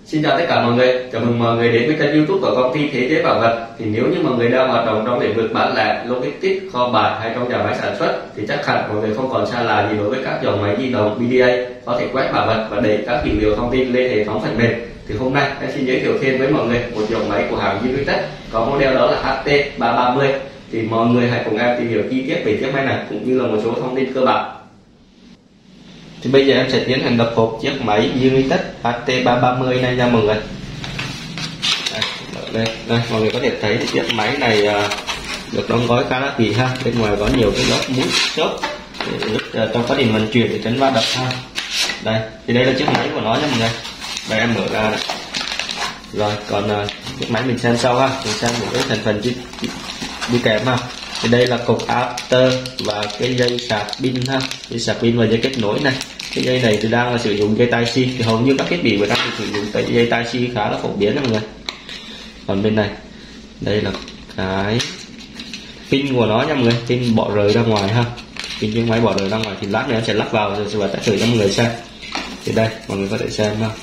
Xin chào tất cả mọi người, chào mừng mọi người đến với kênh YouTube của công ty Thế Giới Bảo Vật. Thì nếu như mọi người đang hoạt động trong lĩnh vực bán lẻ, logistics, kho bãi hay trong nhà máy sản xuất thì chắc hẳn mọi người không còn xa lạ gì đối với các dòng máy di động BDA có thể quét bảo vật và để các dữ liệu thông tin lên hệ thống phần mềm. Thì hôm nay em xin giới thiệu thêm với mọi người một dòng máy của hãng Unitech có model đó là HT330. Thì mọi người hãy cùng em tìm hiểu chi tiết về chiếc máy này cũng như là một số thông tin cơ bản. Thì bây giờ em sẽ tiến hành đập hộp chiếc máy Unitech HT330 này nha mọi người. Đây, mọi người có thể thấy chiếc máy này được đóng gói khá là kỹ ha. Bên ngoài có nhiều cái lớp mút xốp để giúp trong quá trình vận chuyển để tránh va đập ha. Đây, thì đây là chiếc máy của nó nha mọi người. Đây em mở ra này. Rồi, còn chiếc máy mình xem sau ha. Mình xem một cái thành phần đi kèm ha. Thì đây là cục adapter và cái dây sạc pin ha, dây sạc pin và dây kết nối này. Cái dây này thì đang là sử dụng dây Tai-C, thì hầu như các thiết bị vừa đang sử dụng dây Tai-C khá là phổ biến đó mọi người. Còn bên này, đây là cái pin của nó nha mọi người, pin bỏ rời ra ngoài ha, pin chiếc máy bỏ rời ra ngoài thì lát nữa em sẽ lắp vào rồi và test thử cho mọi người xem. Thì đây mọi người có thể xem ha.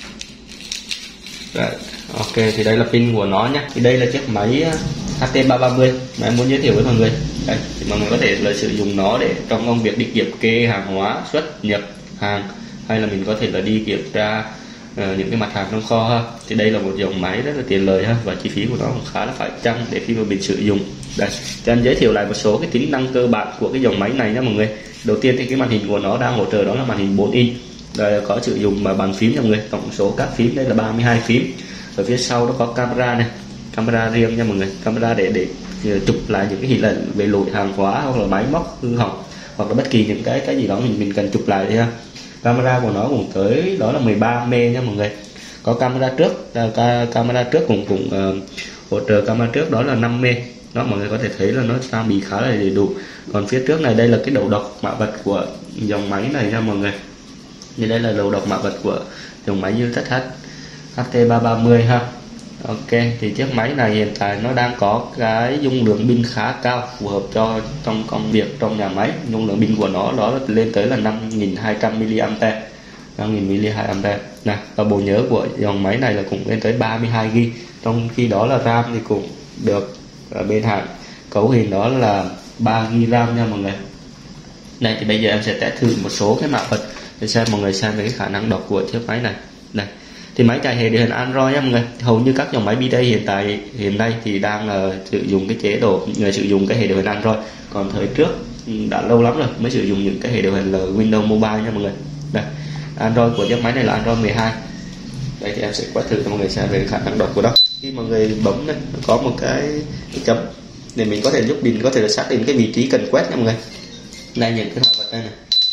Đấy, ok, thì đây là pin của nó nhé. Thì đây là chiếc máy HT330 mà em muốn giới thiệu với mọi người. Đây, thì mọi người có thể là sử dụng nó để trong công việc đi kiểm kê hàng hóa, xuất nhập hàng, hay là mình có thể là đi kiểm tra những cái mặt hàng trong kho ha. Thì đây là một dòng máy rất là tiện lợi ha, và chi phí của nó cũng khá là phải chăng để khi mà mình sử dụng. Đây, cho em giới thiệu lại một số cái tính năng cơ bản của cái dòng máy này nhé mọi người. Đầu tiên thì cái màn hình của nó đang hỗ trợ đó là màn hình 4 inch. Đây, có sử dụng mà bàn phím nha mọi người, tổng số các phím đây là 32 phím. Ở phía sau nó có camera này, camera riêng nha mọi người, camera để chụp lại những cái hình ảnh về lỗi hàng hóa hoặc là máy móc hư hỏng hoặc là bất kỳ những cái gì đó mình cần chụp lại đi ha. Camera của nó cũng tới đó là 13 mê nha mọi người. Có camera trước, camera trước cũng hỗ trợ camera trước đó là 5 mê. Đó, mọi người có thể thấy là nó trang bị khá là đầy đủ. Còn phía trước này đây là cái đầu đọc mã vật của dòng máy này nha mọi người. Như đây là đầu đọc mã vật của dòng máy Unitech HT330 ha. Ok, thì chiếc máy này hiện tại nó đang có cái dung lượng pin khá cao, phù hợp cho trong công việc trong nhà máy. Dung lượng pin của nó đó là lên tới là 5200 mAh, 5000 mAh này. Và bộ nhớ của dòng máy này là cũng lên tới 32 GB. Trong khi đó là RAM thì cũng được ở bên hãng cấu hình đó là 3 GB RAM nha mọi người. Đây, thì bây giờ em sẽ test thử một số cái mã vật để xem mọi người xem về cái khả năng đọc của chiếc máy này. Đây, thì máy chạy hệ điều hành Android nha mọi người. Hầu như các dòng máy BDA hiện nay thì đang sử dụng cái chế độ sử dụng cái hệ điều hành Android. Còn thời trước đã lâu lắm rồi mới sử dụng những cái hệ điều hành là Windows Mobile nha mọi người. Đây, Android của chiếc máy này là Android 12. Đây thì em sẽ quét thử cho mọi người xem về khả năng đọc của nó. Khi mọi người bấm này, nó có một cái chấm để mình có thể giúp mình có thể là xác định cái vị trí cần quét nha mọi người. Đây, những cái mã vật đây này.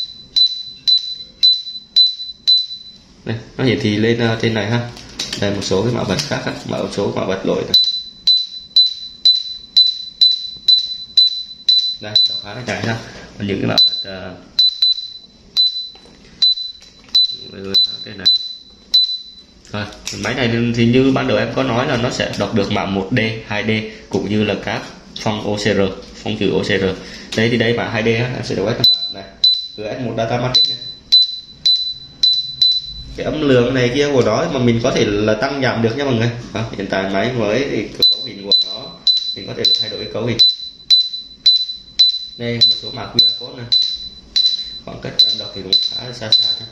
Đây, nó hiển thị lên trên này ha. Đây một số cái mã vật khác, một số mã vật lỗi này. Đây, đọc khá là chạy ha. Còn những cái mã vật đây này. Rồi, máy này thì như ban đầu em có nói là nó sẽ đọc được mã 1D, 2D cũng như là các phông OCR, phông chữ OCR. Đây thì đây mã 2D ha, em sẽ đọc cái mã này. GS1 Data Matrix này. Cái âm lượng này kia của nó mà mình có thể là tăng giảm được nha mọi người. Hiện tại máy mới thì cái cấu hình của nó mình có thể thay đổi cái cấu hình. Đây một số mã QR code này, khoảng cách em đọc thì cũng khá là xa thôi.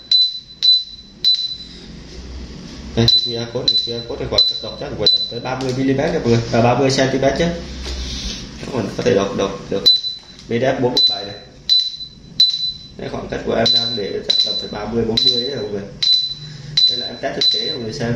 Đây cái QR code này khoảng cách đọc chắc phải tầm tới 30 mm nha mọi người, và 30 cm chứ. Mình có thể đọc được PDF 417 này. Đây, khoảng cách của em đang để chắc tầm phải 30 40 đấy mọi người. Đây là em test thực tế cho mọi người xem.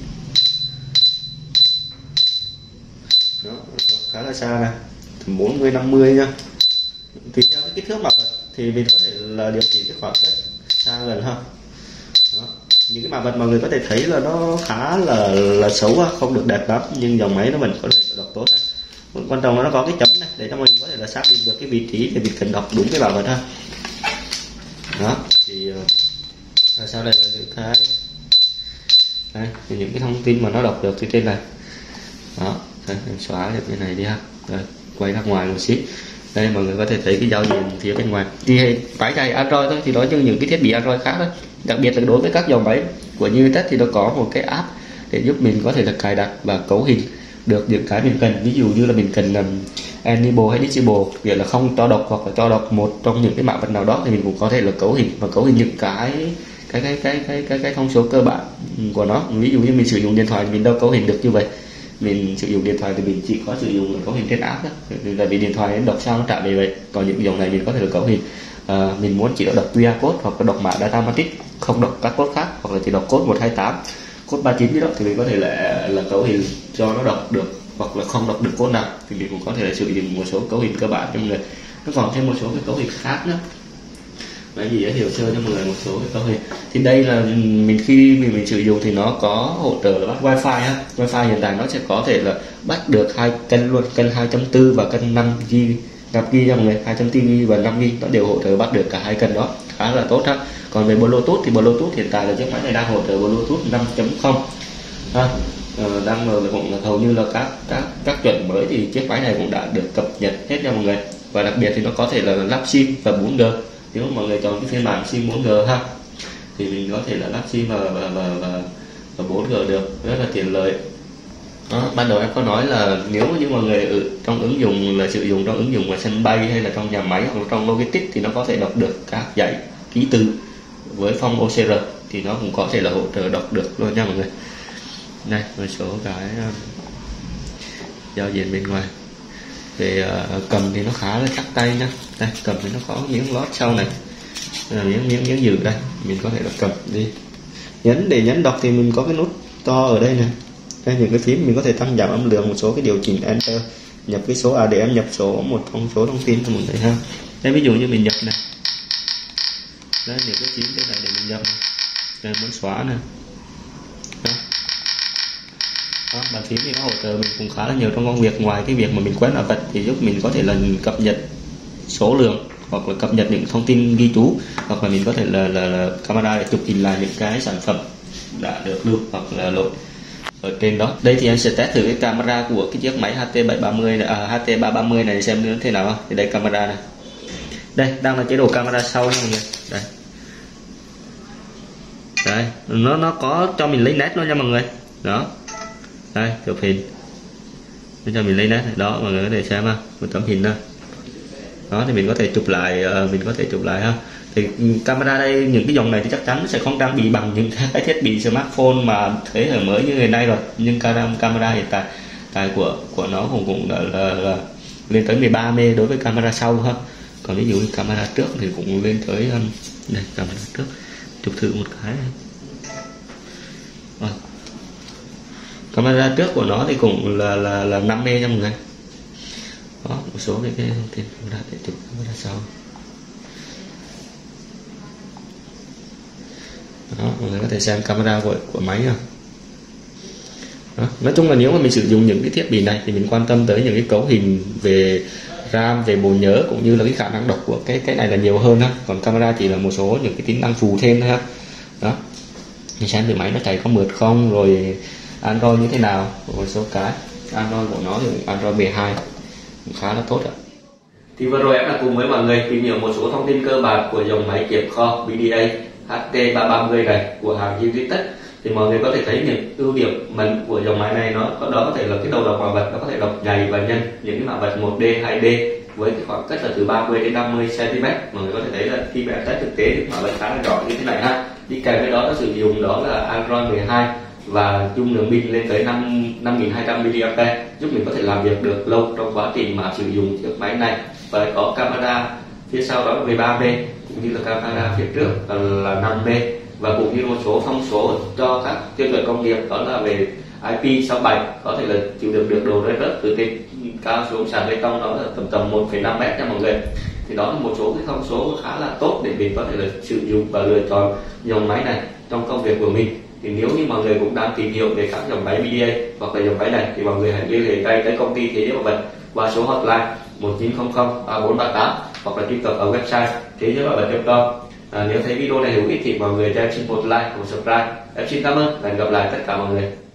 Đó, khá là xa này, 40 50 nha. Tùy theo cái kích thước mặt thì mình có thể là điều chỉnh cái khoảng cách xa gần ha. Đó, những cái mã vật mà người có thể thấy là nó khá là xấu ha, không được đẹp lắm, nhưng dòng máy nó vẫn có thể đọc tốt ha. Quan trọng là nó có cái chấm này để cho mình có thể là xác định được cái vị trí để mình cần đọc đúng cái bảo vật ha. Đó, thì sau đây là những cái đây, những cái thông tin mà nó đọc được từ trên này. Đó, đây, em xóa được cái này đi ha. Rồi, quay ra ngoài một xíu. Đây mọi người có thể thấy cái giao diện phía bên ngoài. Thì máy chạy Android thôi, thì đó như những cái thiết bị Android khác đó. Đặc biệt là đối với các dòng máy của Unitech thì nó có một cái app để giúp mình có thể là cài đặt và cấu hình được những cái mình cần. Ví dụ như là mình cần làm enable hay disable, nghĩa là không cho đọc hoặc là cho đọc một trong những cái mã vật nào đó, thì mình cũng có thể là cấu hình và cấu hình những cái thông số cơ bản của nó. Ví dụ như mình sử dụng điện thoại mình đâu cấu hình được như vậy. Mình sử dụng điện thoại thì mình chỉ có sử dụng cấu hình trên app đó, tại vì điện thoại đọc sao nó trả về vậy. Còn những dòng này mình có thể là cấu hình. Mình muốn chỉ đọc QR code hoặc là đọc mã data matrix, không đọc các code khác, hoặc là chỉ đọc code 128, code 39 gì đó, thì mình có thể là cấu hình cho nó đọc được, hoặc là không đọc được code nào thì mình cũng có thể là sử dụng một số cấu hình cơ bản cho mọi người. Nó còn thêm một số cái cấu hình khác nữa. Vậy thì giới thiệu sơ cho mọi người một số cái cấu hình. Thì đây là khi mình sử dụng thì nó có hỗ trợ là bắt wifi ha. Wifi hiện tại nó sẽ có thể là bắt được 2 kênh luôn, kênh 2.4 và kênh 5G, gặp ghi cho mọi người, 2.4 và 5G nó đều hỗ trợ bắt được cả hai kênh đó, khá là tốt ha. Còn về Bluetooth thì Bluetooth hiện tại là chiếc máy này đang hỗ trợ Bluetooth 5.0 ha. Đang là cũng là hầu như là các chuẩn mới thì chiếc máy này cũng đã được cập nhật hết cho mọi người. Và đặc biệt thì nó có thể là lắp sim và 4G. Nếu mọi người chọn cái phiên bản sim 4G ha, thì mình có thể là lắp sim và 4G được, rất là tiện lợi. Đó, ban đầu em có nói là nếu như mọi người ở trong ứng dụng là sử dụng trong ứng dụng ở sân bay hay là trong nhà máy hoặc là trong logistics thì nó có thể đọc được các dãy ký tự với phông OCR, thì nó cũng có thể là hỗ trợ đọc được luôn nha mọi người. Đây một số cái giao diện bên ngoài. Về cầm thì nó khá là chắc tay nha. Đây cầm thì nó có miếng lót sau này, miếng giữ đây, mình có thể là cầm đi để nhấn đọc thì mình có cái nút to ở đây nè. Đây những cái phím mình có thể tăng giảm âm lượng, một số cái điều chỉnh enter, nhập cái số ADM, nhập một số thông tin cho mọi người ha. Đây ví dụ như mình nhập này, đây những cái phím cái này để mình nhập này. Đây muốn xóa nè. Đó, bàn phím thì nó hỗ trợ mình cũng khá là nhiều trong công việc. Ngoài cái việc mà mình quét mã vạch thì giúp mình có thể là cập nhật số lượng hoặc là cập nhật những thông tin ghi chú, hoặc là mình có thể là camera để chụp hình lại những cái sản phẩm đã được lưu hoặc là load ở trên đó. Đây thì em sẽ test thử cái camera của cái chiếc máy HT730 này, HT330 này xem nó thế nào. Thì đây camera này, đây đang là chế độ camera sau nha mọi người. Đây nó có cho mình lấy nét luôn nha mọi người. Đó đây chụp hình để cho mình lấy nét này. Đó mọi người có thể xem ha, một tấm hình thôi. Đó thì mình có thể chụp lại, ha. Thì camera đây, những cái dòng này thì chắc chắn sẽ không trang bị bằng những cái thiết bị smartphone mà thế hệ mới như ngày nay rồi. Nhưng camera hiện tại của nó cũng là lên tới 13 mê đối với camera sau ha. Còn ví dụ như camera trước thì cũng lên tới đây, camera trước chụp thử một cái này. Camera trước của nó thì cũng là 5 mê nha mọi người. Đó một số cái thông tin camera để chụp camera sau. Đó mọi người có thể xem camera của máy nha. Đó, nói chung là nếu mà mình sử dụng những cái thiết bị này thì mình quan tâm tới những cái cấu hình về RAM, về bộ nhớ cũng như là cái khả năng đọc của cái này là nhiều hơn ha. Còn camera chỉ là một số những cái tính năng phụ thêm thôi ha. Đó mình xem thử máy nó chạy có mượt không, rồi Android như thế nào, một số cái Android của nó thì Android 12 cũng khá là tốt ạ. Thì vừa rồi em đã cùng với mọi người tìm hiểu một số thông tin cơ bản của dòng máy kiểm kho BDA HT330 này của hãng Unitech. Thì mọi người có thể thấy những ưu điểm mạnh của dòng máy này, nó có thể là cái đầu đọc mã vạch nó có thể đọc nhầy và nhanh những cái mã vạch 1D, 2D với cái khoảng cách là từ 30 đến 50 cm. Mọi người có thể thấy là khi mà test thực tế mã vạch khá là rõ như thế này ha. Đi kèm với đó nó sử dụng đó là Android 12 và dung lượng pin lên tới 5200 mAh, giúp mình có thể làm việc được lâu trong quá trình mà sử dụng chiếc máy này. Và có camera phía sau đó là 13B, cũng như là camera phía trước là 5B, và cũng như một số thông số cho các tiêu chuẩn công nghiệp, đó là về IP67 có thể là chịu đựng được độ rơi rớt từ trên cao xuống sàn bê tông, đó là tầm 1,5 mét nha mọi người. Thì đó là một số cái thông số khá là tốt để mình có thể là sử dụng và lựa chọn dòng máy này trong công việc của mình. Thì nếu như mọi người cũng đang tìm hiểu về các dòng máy BDA hoặc là dòng máy này thì mọi người hãy liên hệ ngay tới công ty Thế Giới Bảo Vật qua số hotline 1900 3438 hoặc là truy cập ở website thế giới bảo vật.com. Nếu thấy video này hữu ích thì mọi người cho em xin một like, một subscribe. Em xin cảm ơn và hẹn gặp lại tất cả mọi người.